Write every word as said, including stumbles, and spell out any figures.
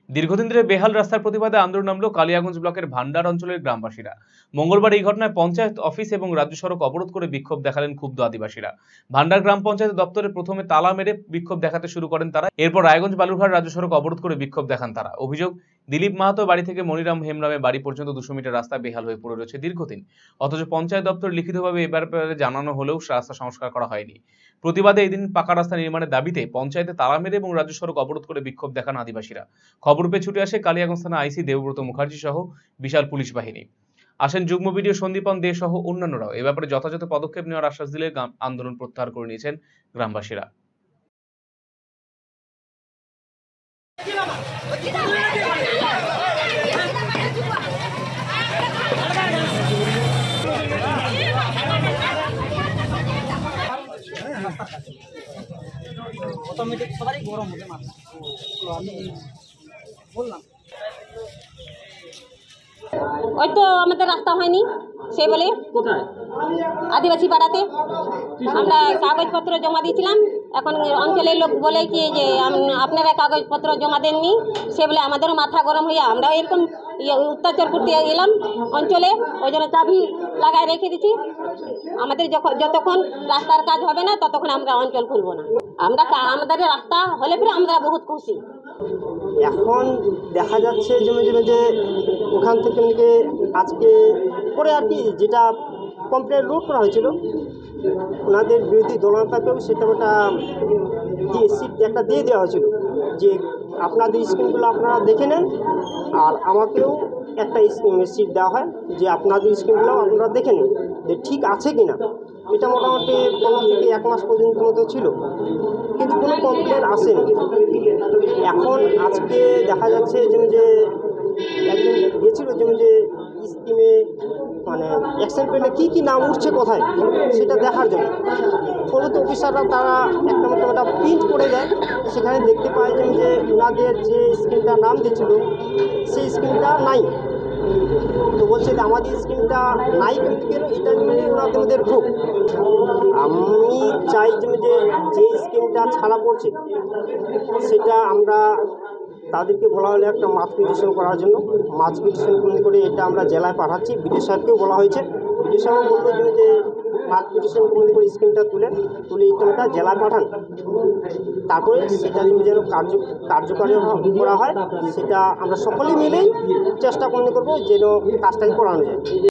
দীর্ঘদিন ধরে বেহাল রাস্তার প্রতিবাদে আন্দোলন নামল কালিয়াগঞ্জ ব্লকের ভান্ডার অঞ্চলের গ্রামবাসীরা। মঙ্গলবার এই ঘটনায় পঞ্চায়েত অফিস এবং রাজ্য সড়ক অবরোধ করে বিক্ষোভ দেখালেন ক্ষুব্ধ আদিবাসীরা। ভান্ডার গ্রাম পঞ্চায়েত দপ্তরে প্রথমে তালা মেরে বিক্ষোভ দেখাতে শুরু করেন তারা। এরপর রায়গঞ্জ বালুরঘাট রাজ্য সড়ক অবরোধ করে বিক্ষোভ দেখান তারা। অভিযোগ, দিলীপ মাহাতো বাড়ি থেকে মনিরাম হেমরামে বাড়ি পর্যন্ত দুশো মিটার রাস্তা বেহাল হয়ে পড়ে রয়েছে দীর্ঘদিন। অথচ পঞ্চায়েত দপ্তর লিখিতভাবে এ ব্যাপারে জানানো হলেও রাস্তা সংস্কার করা হয়নি। প্রতিবাদে এদিন পাকা রাস্তা নির্মাণের দাবিতে পঞ্চায়েতে তালা মেরে এবং রাজ্য সড়ক অবরোধ করে বিক্ষোভ দেখান আদিবাসীরা। খবর পেয়ে ছুটে আসে কালিয়াগঞ্জ থানা আইসি দেবব্রত মুখার্জি সহ বিশাল পুলিশ বাহিনী। আসেন যুগ্ম বিডিও সন্দীপন দে সহ অন্যান্যরাও। এ ব্যাপারে যথাযথ পদক্ষেপ নেওয়ার আশ্বাস দিলে আন্দোলন প্রত্যাহার করে নিয়েছেন গ্রামবাসীরা। অটোমেটিক সবারই গরম হবে মাথা। তো আমি বললাম ওই তো আমাদের রাস্তা হয়নি সে বলে কোথায় আদিবাসী পাড়াতে আমরা কাগজপত্র জমা দিয়েছিলাম। এখন অঞ্চলের লোক বলে কি যে আপনারা কাগজপত্র জমা দেননি, সে বলে আমাদেরও মাথা গরম হইয়া আমরাও এরকম অত্যাচার করতে এলাম অঞ্চলে। ওই জন্য চাবি লাগায় রেখে দিচ্ছি। আমাদের যখন যতক্ষণ রাস্তার কাজ হবে না ততক্ষণ আমরা অঞ্চল খুলবো না। আমরা আমাদের রাস্তা হলে পরে আমরা বহুত খুশি। এখন দেখা যাচ্ছে যে যে ওখান থেকে আজকে পরে আর কি যেটা কমপ্লেন রোড করা হয়েছিল ওনাদের বিরোধী দলনেতাকেও সেটা ওটা দিয়ে সিট একটা দিয়ে দেওয়া হয়েছিল যে আপনাদের স্কিমগুলো আপনারা দেখে নেন, আর আমাকেও একটা সিট দেওয়া হয় যে আপনাদের স্কিমগুলো আপনারা দেখে নেন যে ঠিক আছে কি না। এটা মোটামুটি পনেরো থেকে এক মাস পর্যন্ত মতো ছিল, কিন্তু কোনো কমপ্লেন আসেনি। এখন আজকে দেখা যাচ্ছে যে যে একজন গিয়েছিল যে যে স্কিমে মানে অ্যাকশন পেলে কী কী নাম উঠছে কোথায় সেটা দেখার জন্য পরবর্তী অফিসাররা তারা একটা মতো একটা প্রিন্ট করে দেয়। সেখানে দেখতে পায় যে যে ওনাদের যে স্কিমটার নাম দিয়েছিল সেই স্কিমটা নাই। তো বলছে যে আমাদের স্কিমটা নাই কিন্তু কেন, এটা নিয়ে ওনাদের ওদের খুব আমি চাই যে যে স্কিমটা ছাড়া পড়ছে সেটা আমরা তাদেরকে বলা হলে একটা মাছ পিটিশন করার জন্য মাছ পিটিশন করে এটা আমরা জেলায় পাঠাচ্ছি। বিডিও সাহেবকেও বলা হয়েছে, বিডিও সাহেব বলতে যে মাছ পিটিশন করে স্কিমটা তুলে তুলে ইটা জেলায় পাঠান, তারপরে সেটা যেন কার্য কার্যকারী করা হয় সেটা আমরা সকলেই মিলেই চেষ্টা করবো যেন কাজটাকে করানো যায়।